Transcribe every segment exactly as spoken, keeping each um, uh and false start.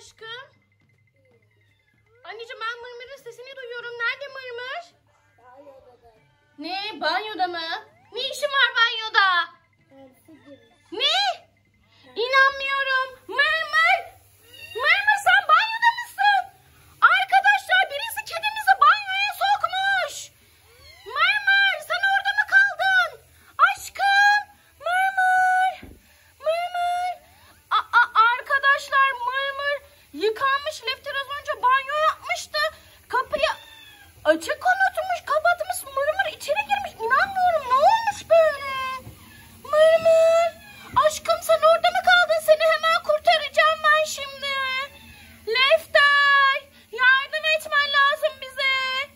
aşkım? Anneciğim ben Mırmır'ın sesini duyuyorum. Nerede Mırmır? Banyoda. Ne? Banyoda mı? Ne işin var banyoda? Ne? İnanmıyorum. Mırmır! Mırmır sen banyoda mısın? Arkadaşlar birisi kedimizi banyoya sokmuş. Mırmır sen orada mı kaldın? Aşkım! Mırmır! Mırmır! Aa, arkadaşlar Mırmır yıkanmış. Lef biraz önce banyo yapmıştı. Kapıyı açık unutmuş, kapatmış. Mırmır içeri girmiş. İnanmıyorum. Ne olmuş böyle? Mırmır! Aşkım sen orada mı kaldın? Seni hemen kurtaracağım ben şimdi. Lefter! Yardım etmen lazım bize.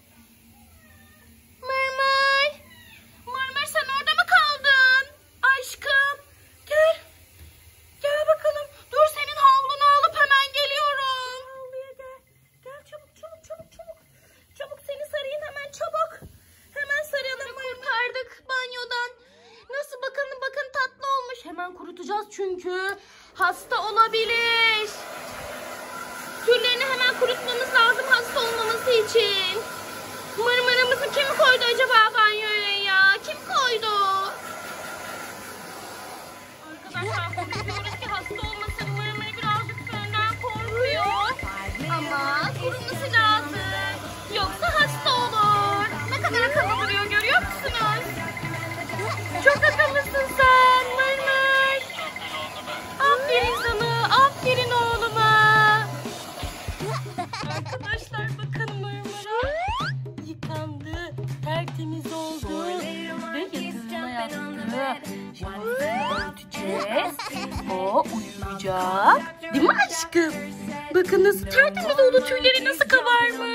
Mırmır! Mırmır sen orada mı kaldın? Aşkım gel. Gel bakalım. Dur senin havlunu alıp hemen geliyorum. Havluya gel. Gel çabuk çabuk çabuk çabuk. Çabuk seni sarayım hemen çabuk. Hemen saralım. Kurtardık banyodan. Nasıl bakın bakın tatlı olmuş. Hemen kurutacağız çünkü hasta olabilir. Tüylerini hemen kurutmamız lazım hasta olmaması için. Mırmırımızı kim koydu acaba banyoya ya? Kim koydu? Arkadaşlar biliyoruz ki hasta olmasın. Mırmır birazcık senden korkuyor. Ama kurutması lazım. Yoksa hasta olur. Ne kadar akıllı duruyor görüyor musunuz? Çok akıllısın sen Mırmır. Aferin sana. Aferin oğluma. Arkadaşlar bakın Mırmır'a. Yıkandı. Tertemiz oldu. Ve yatağına yattı. Şimdi örteceğiz. O uyuyacak. Değil mi aşkım? Bakın nasıl tertemiz oldu. Tüyleri nasıl kabarmış.